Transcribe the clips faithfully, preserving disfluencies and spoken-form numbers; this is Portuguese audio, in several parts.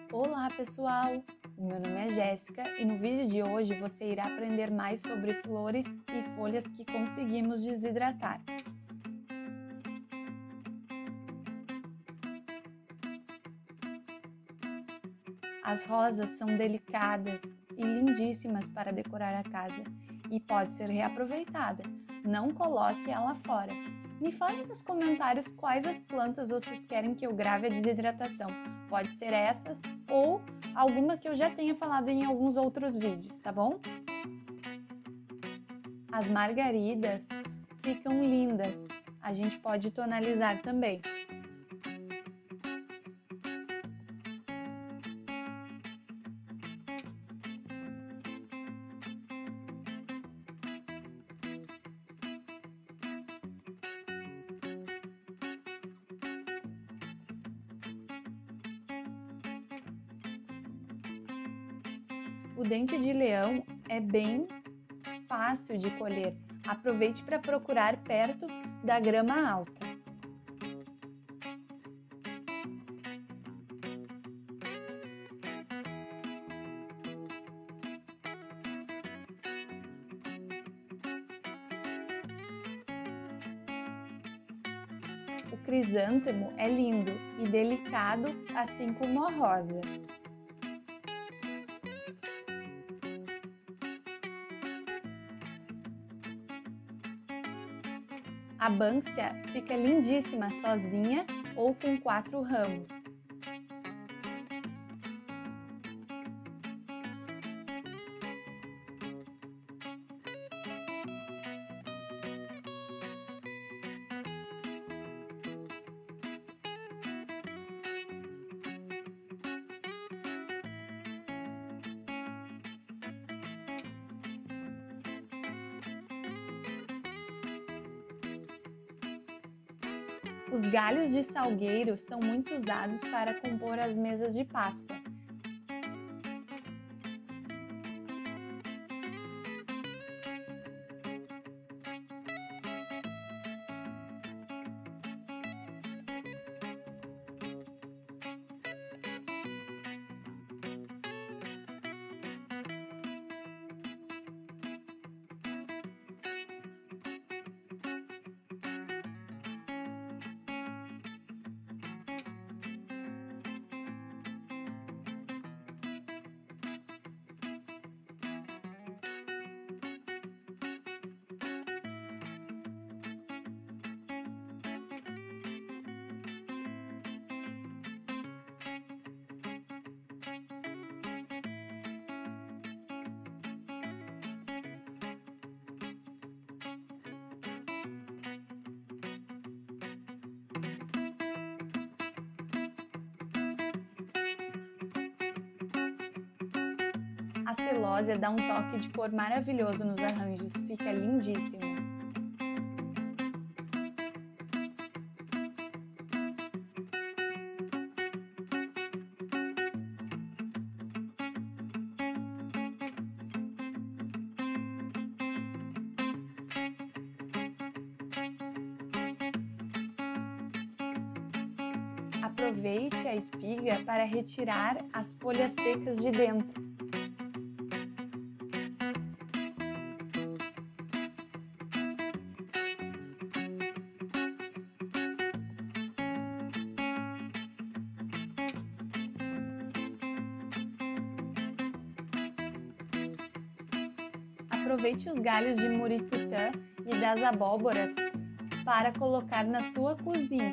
Olá pessoal, o meu nome é Jéssica e no vídeo de hoje você irá aprender mais sobre flores e folhas que conseguimos desidratar. As rosas são delicadas e lindíssimas para decorar a casa e pode ser reaproveitada, não coloque ela fora. Me falem nos comentários quais as plantas vocês querem que eu grave a desidratação. Pode ser essas ou alguma que eu já tenha falado em alguns outros vídeos, tá bom? As margaridas ficam lindas, a gente pode tonalizar também. O dente de leão é bem fácil de colher. Aproveite para procurar perto da grama alta. O crisântemo é lindo e delicado, assim como a rosa. A bânsia fica lindíssima sozinha ou com quatro ramos. Os galhos de salgueiro são muito usados para compor as mesas de Páscoa. A celósia dá um toque de cor maravilhoso nos arranjos, fica lindíssimo. Aproveite a espiga para retirar as folhas secas de dentro. Aproveite os galhos de muricutã e das abóboras para colocar na sua cozinha.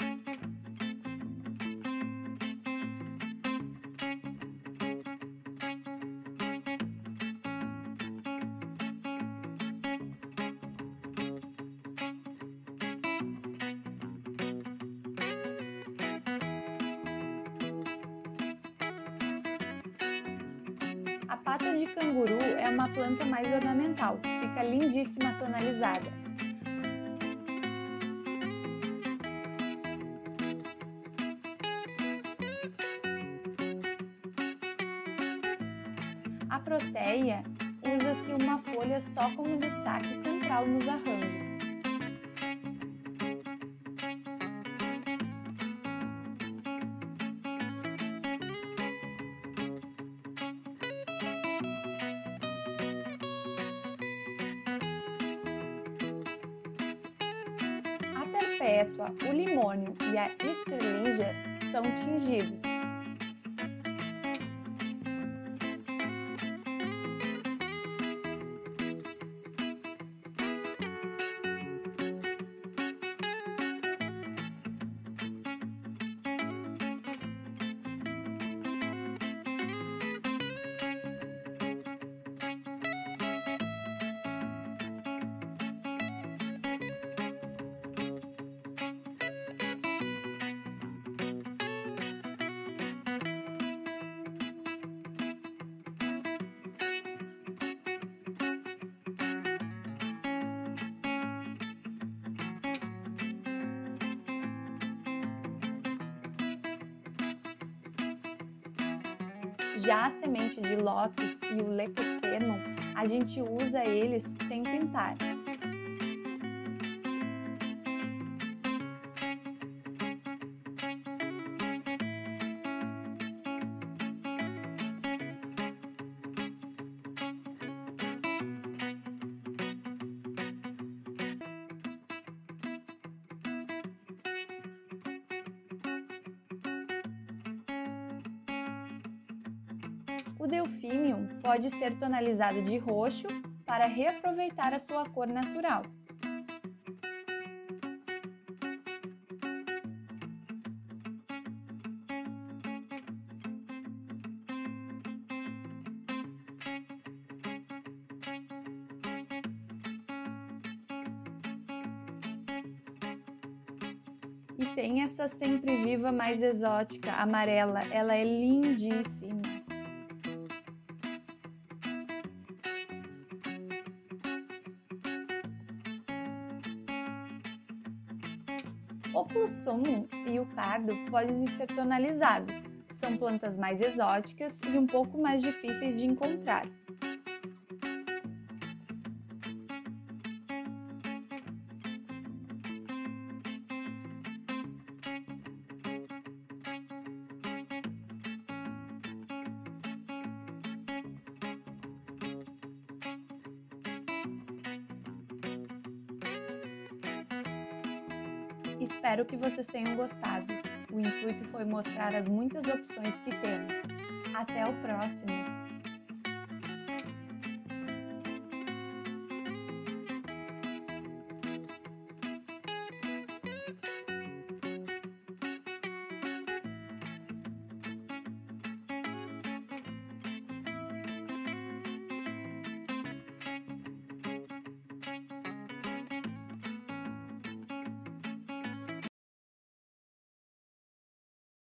A pata de canguru é uma planta mais ornamental, fica lindíssima tonalizada. A proteia usa-se uma folha só como destaque central nos arranjos. poétua, o limônio e a Easterlinger são tingidos. Já a semente de lótus e o lecospermum, a gente usa eles sem pintar. O delfinium pode ser tonalizado de roxo para reaproveitar a sua cor natural. E tem essa sempre viva mais exótica, amarela, ela é lindíssima. O Plusomum e o cardo podem ser tonalizados, são plantas mais exóticas e um pouco mais difíceis de encontrar. Espero que vocês tenham gostado. O intuito foi mostrar as muitas opções que temos. Até o próximo!